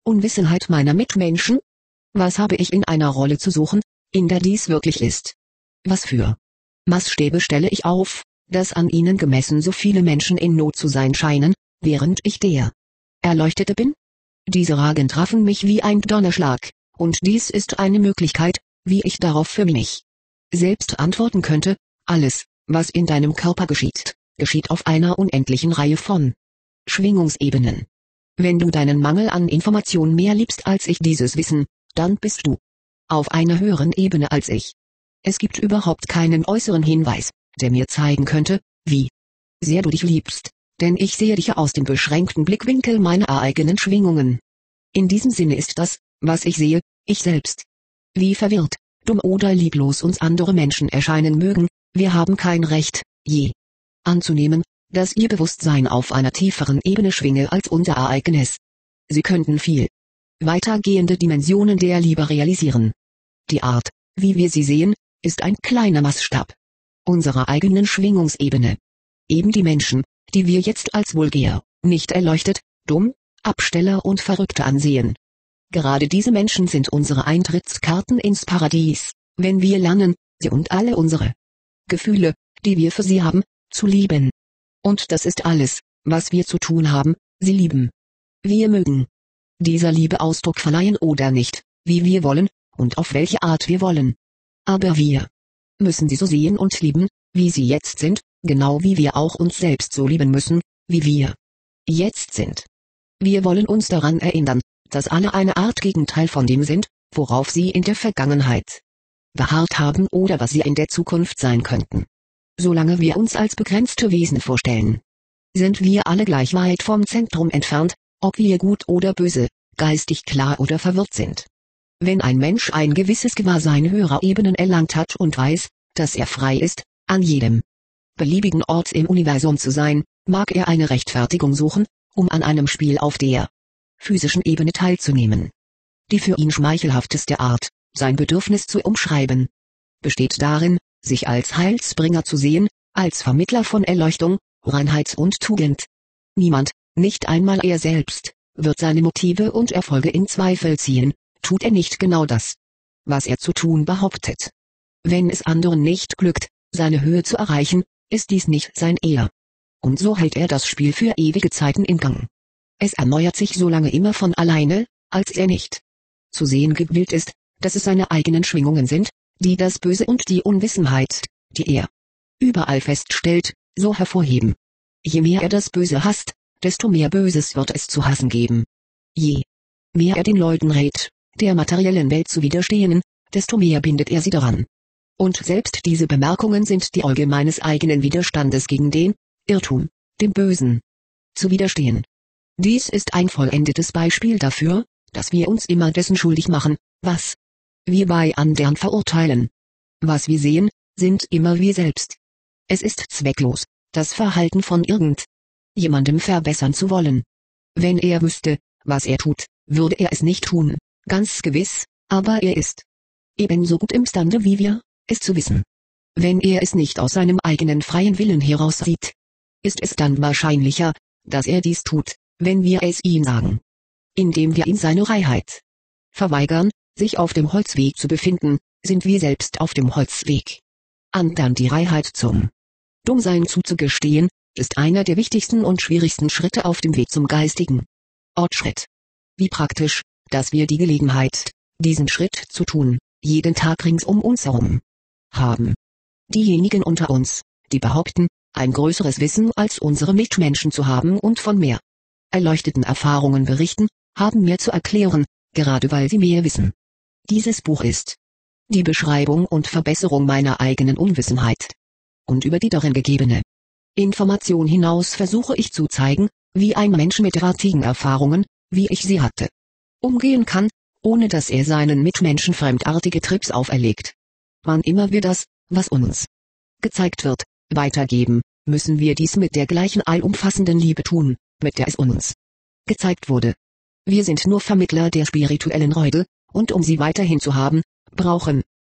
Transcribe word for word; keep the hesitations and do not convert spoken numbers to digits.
Unwissenheit meiner Mitmenschen? Was habe ich in einer Rolle zu suchen, in der dies wirklich ist? Was für Maßstäbe stelle ich auf, dass an ihnen gemessen so viele Menschen in Not zu sein scheinen, während ich der Erleuchtete bin? Diese Fragen trafen mich wie ein Donnerschlag, und dies ist eine Möglichkeit, wie ich darauf für mich selbst antworten könnte: Alles, was in deinem Körper geschieht, geschieht auf einer unendlichen Reihe von Schwingungsebenen. Wenn du deinen Mangel an Information mehr liebst als ich dieses Wissen, dann bist du auf einer höheren Ebene als ich. Es gibt überhaupt keinen äußeren Hinweis, der mir zeigen könnte, wie sehr du dich liebst, denn ich sehe dich aus dem beschränkten Blickwinkel meiner eigenen Schwingungen. In diesem Sinne ist das, was ich sehe, ich selbst. Wie verwirrt, dumm oder lieblos uns andere Menschen erscheinen mögen, wir haben kein Recht, je anzunehmen, dass ihr Bewusstsein auf einer tieferen Ebene schwinge als unser Ereignis. Sie könnten viel weitergehende Dimensionen der Liebe realisieren. Die Art, wie wir sie sehen, ist ein kleiner Maßstab unserer eigenen Schwingungsebene. Eben die Menschen, die wir jetzt als vulgär, nicht erleuchtet, dumm, Absteller und Verrückte ansehen. Gerade diese Menschen sind unsere Eintrittskarten ins Paradies, wenn wir lernen, sie und alle unsere Gefühle, die wir für sie haben, zu lieben. Und das ist alles, was wir zu tun haben, sie lieben. Wir mögen dieser Liebe Ausdruck verleihen oder nicht, wie wir wollen, und auf welche Art wir wollen. Aber wir müssen sie so sehen und lieben, wie sie jetzt sind, genau wie wir auch uns selbst so lieben müssen, wie wir jetzt sind. Wir wollen uns daran erinnern, dass alle eine Art Gegenteil von dem sind, worauf sie in der Vergangenheit beharrt haben oder was sie in der Zukunft sein könnten. Solange wir uns als begrenzte Wesen vorstellen, sind wir alle gleich weit vom Zentrum entfernt, ob wir gut oder böse, geistig klar oder verwirrt sind. Wenn ein Mensch ein gewisses Gewahrsein höherer Ebenen erlangt hat und weiß, dass er frei ist, an jedem beliebigen Ort im Universum zu sein, mag er eine Rechtfertigung suchen, um an einem Spiel auf der physischen Ebene teilzunehmen. Die für ihn schmeichelhafteste Art, sein Bedürfnis zu umschreiben, besteht darin, sich als Heilsbringer zu sehen, als Vermittler von Erleuchtung, Reinheit und Tugend. Niemand, nicht einmal er selbst, wird seine Motive und Erfolge in Zweifel ziehen, tut er nicht genau das, was er zu tun behauptet. Wenn es anderen nicht glückt, seine Höhe zu erreichen, ist dies nicht sein Ehr. Und so hält er das Spiel für ewige Zeiten in Gang. Es erneuert sich so lange immer von alleine, als er nicht zu sehen gewillt ist, dass es seine eigenen Schwingungen sind, die das Böse und die Unwissenheit, die er überall feststellt, so hervorheben. Je mehr er das Böse hasst, desto mehr Böses wird es zu hassen geben. Je mehr er den Leuten rät, der materiellen Welt zu widerstehen, desto mehr bindet er sie daran. Und selbst diese Bemerkungen sind die Folge meines eigenen Widerstandes gegen den Irrtum, dem Bösen, zu widerstehen. Dies ist ein vollendetes Beispiel dafür, dass wir uns immer dessen schuldig machen, was wir bei anderen verurteilen. Was wir sehen, sind immer wir selbst. Es ist zwecklos, das Verhalten von irgend jemandem verbessern zu wollen. Wenn er wüsste, was er tut, würde er es nicht tun, ganz gewiss, aber er ist ebenso gut imstande wie wir, es zu wissen. Wenn er es nicht aus seinem eigenen freien Willen heraus sieht, ist es dann wahrscheinlicher, dass er dies tut, wenn wir es ihm sagen. Indem wir ihm seine Freiheit verweigern, sich auf dem Holzweg zu befinden, sind wir selbst auf dem Holzweg. Andern die Freiheit zum Dummsein zuzugestehen, ist einer der wichtigsten und schwierigsten Schritte auf dem Weg zum geistigen Fortschritt. Wie praktisch, dass wir die Gelegenheit, diesen Schritt zu tun, jeden Tag rings um uns herum haben. Diejenigen unter uns, die behaupten, ein größeres Wissen als unsere Mitmenschen zu haben und von mehr erleuchteten Erfahrungen berichten, haben mehr zu erklären, gerade weil sie mehr wissen. Dieses Buch ist die Beschreibung und Verbesserung meiner eigenen Unwissenheit. Und über die darin gegebene Information hinaus versuche ich zu zeigen, wie ein Mensch mit derartigen Erfahrungen, wie ich sie hatte, umgehen kann, ohne dass er seinen Mitmenschen fremdartige Trips auferlegt. Wann immer wir das, was uns gezeigt wird, weitergeben, müssen wir dies mit der gleichen allumfassenden Liebe tun, mit der es uns gezeigt wurde. Wir sind nur Vermittler der spirituellen Freude, und um sie weiterhin zu haben, brauchen